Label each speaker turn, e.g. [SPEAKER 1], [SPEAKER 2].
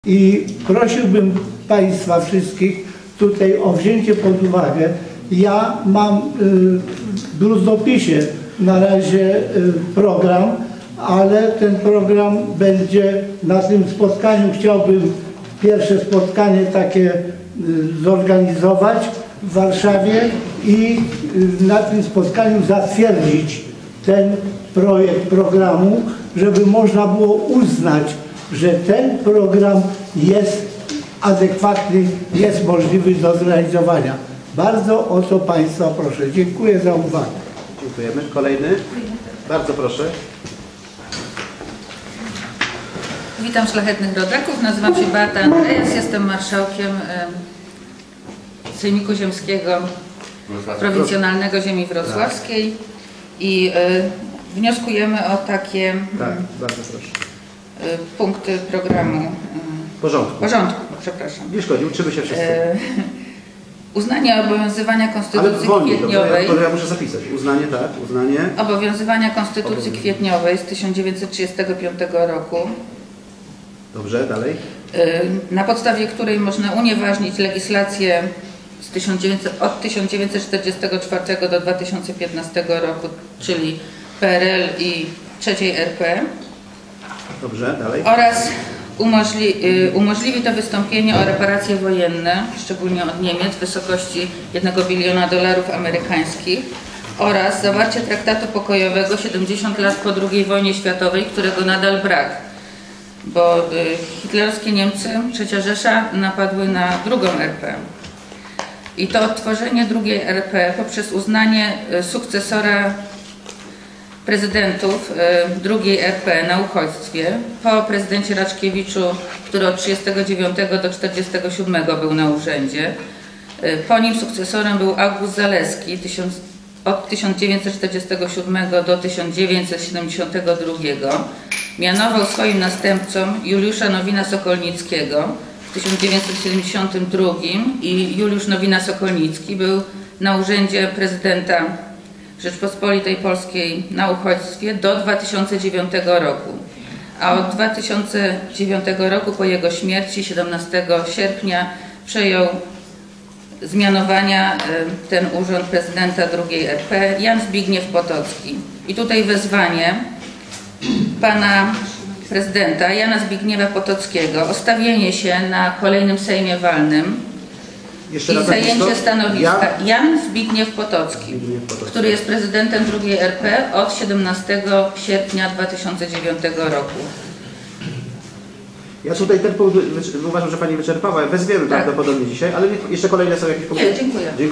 [SPEAKER 1] I prosiłbym Państwa wszystkich tutaj o wzięcie pod uwagę. Ja mam w brudnopisie na razie program, ale ten program będzie na tym spotkaniu. Chciałbym pierwsze spotkanie takie zorganizować w Warszawie i na tym spotkaniu zatwierdzić ten projekt programu, żeby można było uznać, że ten program jest adekwatny, jest możliwy do zrealizowania. Bardzo o to Państwa proszę. Dziękuję za uwagę.
[SPEAKER 2] Dziękujemy. Kolejny. Bardzo proszę.
[SPEAKER 3] Witam szlachetnych rodaków. Nazywam się Beata Andreas. Jestem marszałkiem Sejmiku Ziemskiego Prowincjonalnego Ziemi Wrocławskiej i wnioskujemy o takie
[SPEAKER 2] bardzo proszę.
[SPEAKER 3] punkty programu.
[SPEAKER 2] Porządku,
[SPEAKER 3] przepraszam.
[SPEAKER 2] Nie szkodzi, uczymy się wszyscy.
[SPEAKER 3] Uznanie obowiązywania Konstytucji Kwietniowej.
[SPEAKER 2] Ja muszę zapisać. Uznanie, tak, uznanie.
[SPEAKER 3] Obowiązywania Konstytucji Kwietniowej z 1935 roku.
[SPEAKER 2] Dobrze, dalej.
[SPEAKER 3] Na podstawie której można unieważnić legislację od 1944 do 2015 roku, czyli PRL i III RP.
[SPEAKER 2] Dobrze, dalej.
[SPEAKER 3] Oraz umożliwi to wystąpienie o reparacje wojenne, szczególnie od Niemiec, w wysokości $1 biliona amerykańskich oraz zawarcie traktatu pokojowego 70 lat po II wojnie światowej, którego nadal brak, bo hitlerowskie Niemcy, III Rzesza napadły na II RP. I to odtworzenie II RP poprzez uznanie sukcesora prezydentów II RP na uchodźstwie po prezydencie Raczkiewiczu, który od 1939 do 1947 był na urzędzie. Po nim sukcesorem był August Zaleski od 1947 do 1972. Mianował swoim następcą Juliusza Nowina-Sokolnickiego w 1972 i Juliusz Nowina-Sokolnicki był na urzędzie prezydenta Rzeczpospolitej Polskiej na uchodźstwie do 2009 roku, a od 2009 roku po jego śmierci 17 sierpnia przejął z mianowania ten urząd prezydenta II RP Jan Zbigniew Potocki. I tutaj wezwanie pana prezydenta Jana Zbigniewa Potockiego o stawienie się na kolejnym Sejmie Walnym i zajęcie stanowiska. Jan Zbigniew Potocki, który jest prezydentem II RP od 17 sierpnia 2009 roku.
[SPEAKER 2] Ja tutaj ten punkt uważam, że Pani wyczerpała. Wezwiemy prawdopodobnie dzisiaj, ale jeszcze kolejne są jakieś punkty?
[SPEAKER 3] Nie, dziękuję.